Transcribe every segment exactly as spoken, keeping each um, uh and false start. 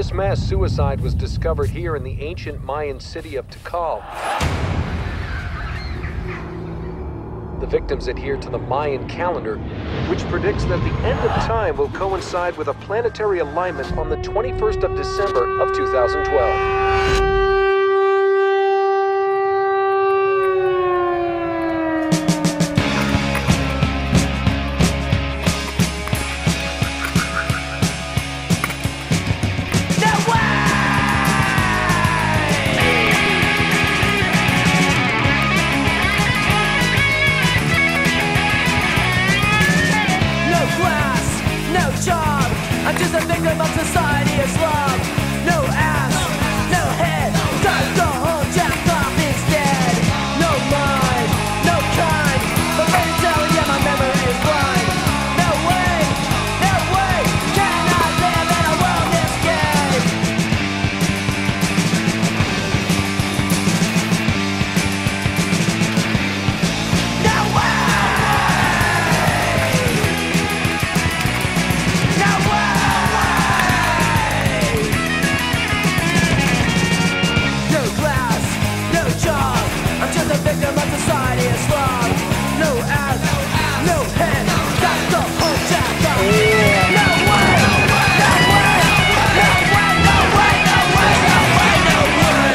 This mass suicide was discovered here in the ancient Mayan city of Tikal. The victims adhere to the Mayan calendar, which predicts that the end of time will coincide with a planetary alignment on the twenty-first of December of two thousand twelve. I'm just a victim of society of love. No ass, no head, does the whole jacked off instead. No mind, no kind, but let me tell you my memory is blind. No way, no way, can I live in a world this gay? No way! No way! A victim of society is love. No ass, no head, that's the whole chapter. No way, no way, no way, no way, no way, no way, no way.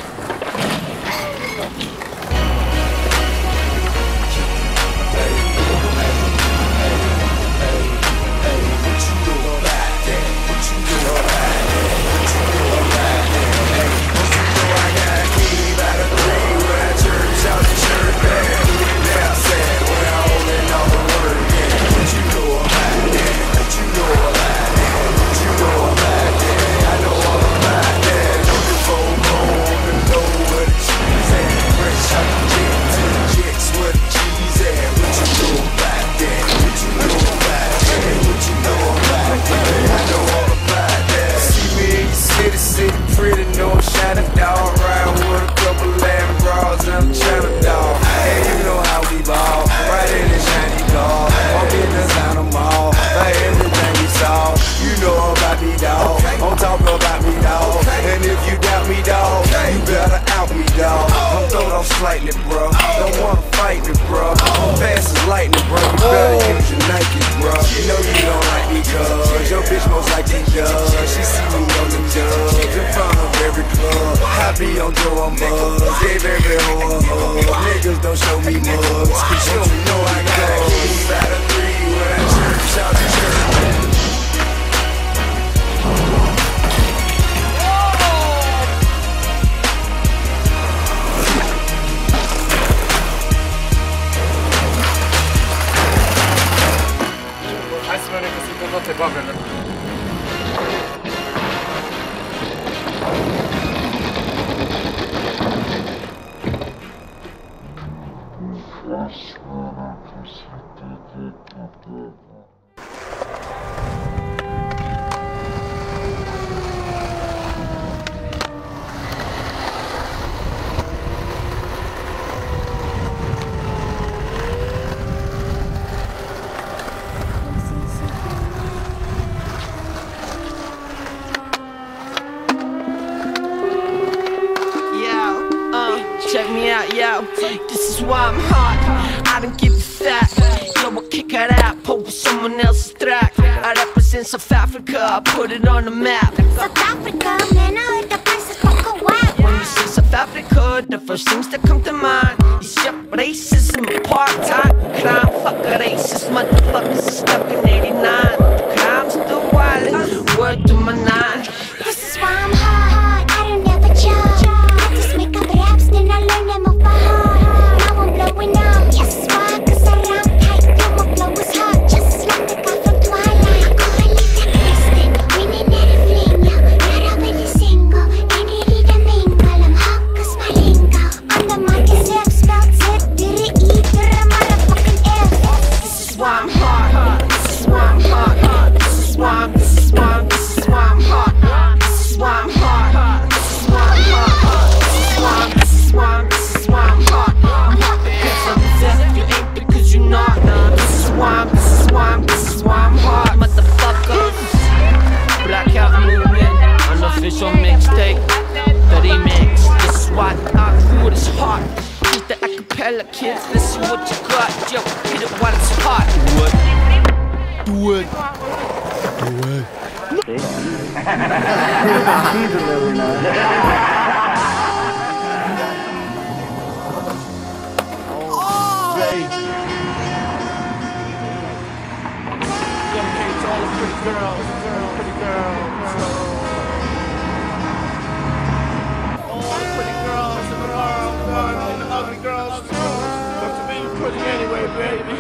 What you do about that? What you do about that? What you do about that? What you do? I got a key by the three. Out the church, man. Now said when I holding all the word again. What you know about that? What you know about that? What you know about that? I know all about that. Know the phone home and know where the cheese at. Fresh out the jet to the jets where the cheese at. What you know about that? What you know about that? What you know about that? I know all about that. See me in your city, city pretty, no shining dog. Ride with a couple lamb bras and I'm China dog. Hey, you know how we ball. Right in the shiny car. Walk in the sound of mall. Like everything you saw. You know about me, dog. Don't talk about me, dog. And if you doubt me, dog, you better out me, dog. I'm throwed off slightly, bro. Don't wanna fight me, bro. I'm fast as lightning, bro. You better use your Nike, bro. You know you don't like me, cuz your bitch most like me does. She see me on the judge in front of every club. I be on Joe, I'm buzz. Gave every hoe a hug. Niggas don't show me mugs, cause you don't know I got a key out of three when I church out the church. Hai să vedem că sunt toate babele. Check me out, yo. This is why I'm hot. I don't give a fuck. Yo, I'll kick it out, put with someone else's track. I represent South Africa, I put it on the map. South Africa, man, I heard the place is fucking whack. When you say South Africa, the first things that come to mind is your racism, apartheid, crime. Fuck a racist motherfuckers stuck in eighty-nine. The crime's still wild, word to my nine. This is why I'm hot. I don't ever judge. I just make up raps, then I learn them off by heart. Now I'm blowing up. Yes, it's why, cause I rap tight. Yo, my flow is hot, just like the guy from Twilight. I call it the Kristen, winning at a fling, yo. Not a really single, ain't ready to mingle. I'm hot cause my lingo. On the mic is F, spelled Z, did it E, did a motherfucking F. This is why I'm hot. This is why I'm hot. This is why I'm, this is why I'm, this is why I'm hot. hella kids, let's see what you got. Yo, hit it while it's hot. Do it. Do it. Do Dedicated to all the pretty girls, pretty girls. All the pretty girls in the world, and the ugly girls too. But to me, you're pretty anyway, baby.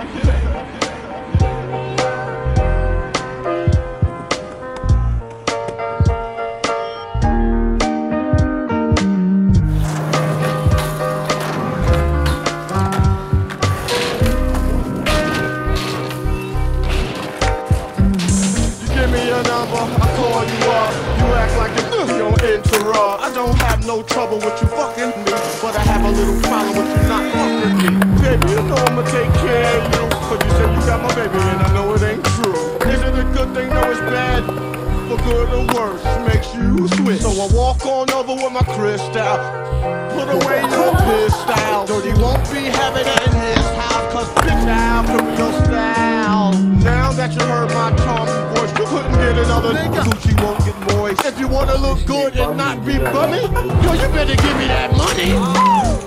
I call you up, you act like you don't interrupt. I don't have no trouble with you fucking me, but I have a little problem with you not fucking me. Baby, you know I'ma take care of you, but you said you got my baby and I know it ain't true. Is it a good thing? No, it's bad. For good or worse, makes you switch. So I walk on over with my crystal. Put away your pistol. Dirty won't be having it in his house, cause bitch now from your style. Now that you heard my charming voice, you couldn't get another nigga. Gucci won't get moist. If you wanna look good and not be bummy, yo, you better give me that money. Oh.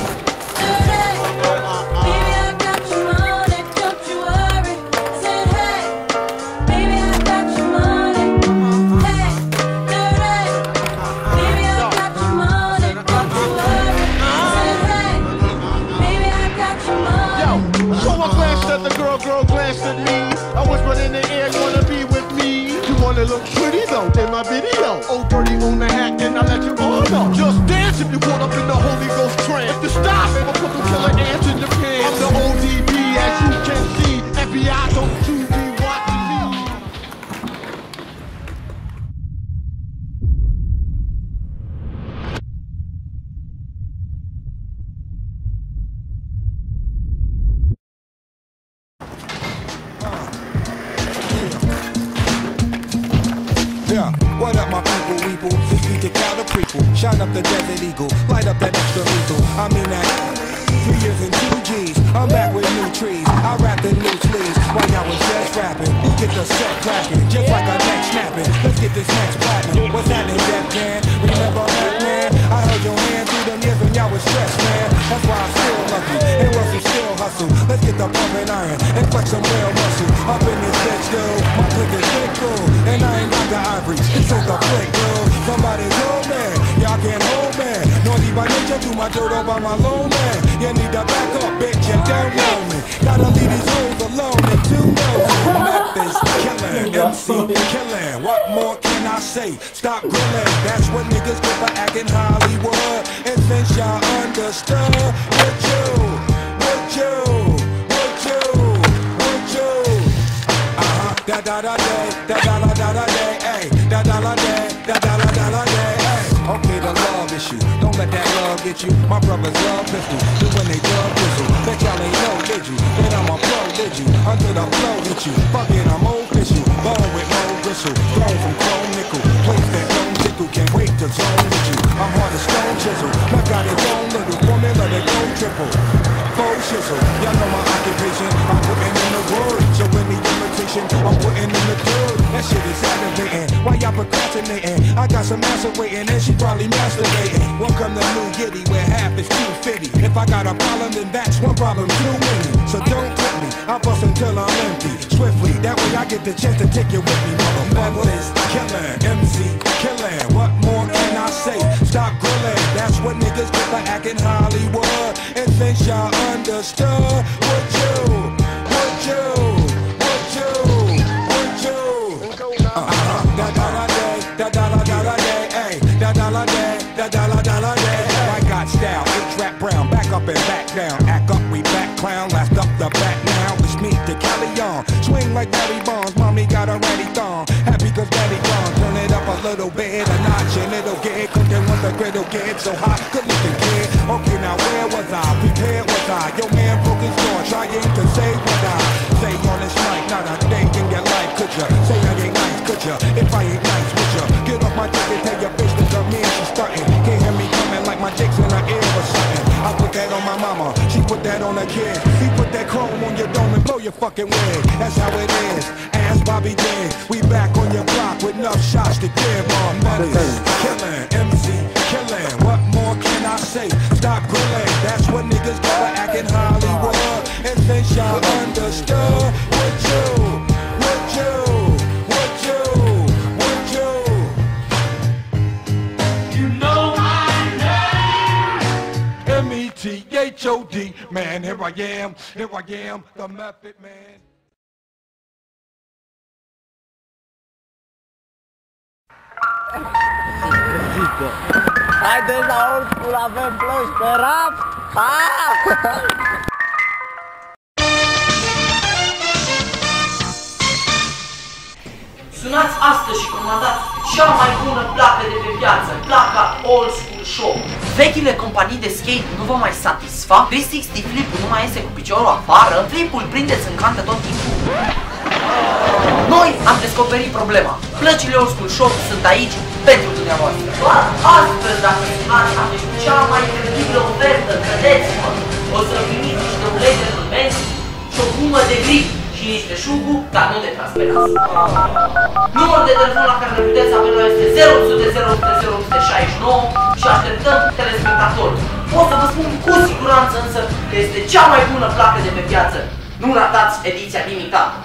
Girl glanced at me. I whispered in the air, you wanna be with me? You wanna look pretty though in my video. Oh, dirty on the hat, and I let you all know. Just dance if you caught up in the Holy Ghost trance. To stop, I'ma put them killer ants in your pants. I'm the O D B, as you can see. F B I, don't you be watching me. Yeah, what up my people, weeple? This beat the counter prequel. Shine up the Desert Eagle, light up that extra lethal. I mean that three years and two G's. I'm back with new trees. I rap the new sleeves while y'all was just rapping. Get the set cracking, just like a neck snapping. Let's get this next platinum. What's happening, Def Jam? Remember that, man? I heard your hand through them years when y'all was stressed, man. That's why I still love you. And Russell still hustle. Let's get the pumping iron and flex some real muscle. Up in this bitch, though. My click is big, cool. And I ain't got the ivory. This ain't the flick, girl. Somebody's old man. Y'all can't hold man. Naughty by nature, do my dirt all by my low man. You need to back up, bitch, and don't know me. Gotta leave these hoes alone and two knows. Memphis killing, M C killing. What more can I say? Stop grilling. That's what niggas get for acting Hollywood. And since y'all understood, would you, would you, would you, would you? Uh-huh, da da da day, da da da da da day, ay, da da da day, da da da da da day, ay. Okay, the love issue. Don't let that love get you. My brothers love pistol. Do when they love pistol. Bet y'all ain't know, did you? Then I'm a pro, did you? Until the flow hit you. Fuck it, I'm official. Bone with no bristle. Thrown from chrome nickel. Place that don't tickle. Can't wait to zone with you. I'm hard as stone chisel. I got it own little formula that go triple. Faux shizzle. Y'all know my occupation. I'm putting in the word. So any imitation, I'm putting in the dirt. That shit is aggravating. Why y'all procrastinating? I got some answer waiting and she probably masturbating. Welcome to New Yiddy where half is two fifty. If I got a problem, then that's one problem too many. So don't quit me. I bust until I'm empty. Swiftly, that way I get the chance to take you with me, motherfuckers. Killing, M C killing. What more can I say? Stop grilling. That's what niggas get for acting Hollywood. And since y'all understood, would you, would you, would you, would you? Uh-huh. Da da da day, da da da da da day, ay, da da da day, da da da da da day. I got style, it's rap brown, back up and back down. Act up, we back clown, last up the back now. It's me to Cali on, swing like Barry Bonds. Mommy got a ratty thong, happy cause daddy gone. Turn it up a little bit, a notch and it'll get cooking when the griddle get so hot. Good looking kid, okay now where was I? Prepared was I? Your man broke his door, trying to save what I say on this mic. Not a thing in your life, could ya? Say I ain't nice, could ya? If I ain't nice, would ya? Get off my dick and tell your bitch that the man she's starting. Can't hear me coming like my dick's in her ear or something. I put that on my mama, that on a kid. He put that chrome on your dome and blow your fucking wig. That's how it is. Ask Bobby did. We back on your block with enough shots to give on medals. Killing, M C, killing. What more can I say? Stop grilling. That's what niggas gotta act in Hollywood. And think y'all understood. Would you? Would you? Would you? Would you? You know my name. M E T H O D. Man, here I am. Here I am. The Method Man. Haideți la old school, avem plăci pe rap! Ha! Sunați astăzi și comandați cea mai bună placă de pe piață, placa Old School Shop. Vechile companii de skate nu vă mai satisfac? trei sixty flip-ul nu mai iese cu piciorul afară? Flip-ul prindeți în cantă tot timpul? Noi am descoperit problema. Plăcile Old School Shop sunt aici pentru dumneavoastră. Doar astăzi, dacă sunați, aveți cea mai incredibilă ofertă, credeți-mă! O să primiți niște ulei de tulbenți și o gumă de grip și niște șugu, dar nu de transpirați. Numărul de telefon la care ne puteți avea noi este zero opt zero zero zero șase nouă și așteptăm telespectatori. Pot să vă spun cu siguranță însă că este cea mai bună placă de pe piață. Nu ratați ediția limitată.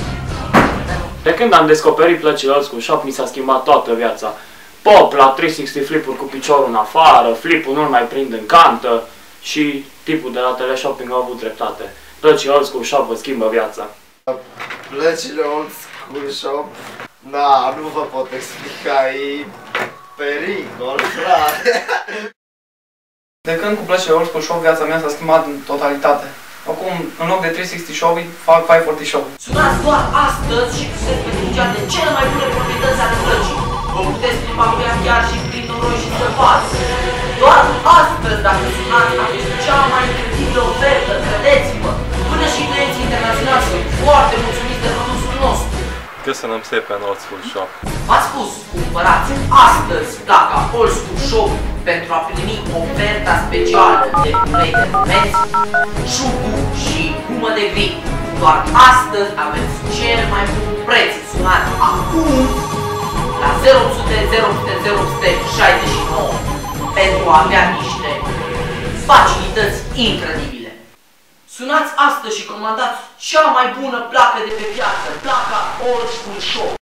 De când am descoperit plăcile Old School Shop, mi s-a schimbat toată viața. Pop la trei sixty flip-uri cu piciorul în afară, flip-ul nu-l mai prind în cantă și tipul de la teleshopping a avut dreptate. Plăcile Old School Shop vă schimbă viața. Plăcile Old School Shop? Da, nu vă pot explica, e pericol, frate. De când cu plăcile Old School Shop, viața mea s-a schimbat în totalitate. Acum, în loc de trei sixty show, fac five forty show. Sunați doar astăzi și puteți beneficia de cele mai bune proprietăți ale plăcii. Vă puteți plimba cu ea chiar și prin noroi și săpați. Doar astăzi, dacă sunați, aveți cea mai incredibilă ofertă, credeți-mă! Până și clienții internaționali sunt foarte mulțumiți de produsul nostru. Köszönöm szépen Old School Shop. V-ați spus, cumpărați astăzi placa Old School Shop pentru a primi oferta specială de ulei de tulbenți, șugu și gumă de grip. Doar astăzi aveți cel mai bun preț. Sunați acum la zero opt zero zero zero șase nouă pentru a avea niște facilități incredibile. Sunați astăzi și comandați cea mai bună placă de pe piață, placa Old School Shop.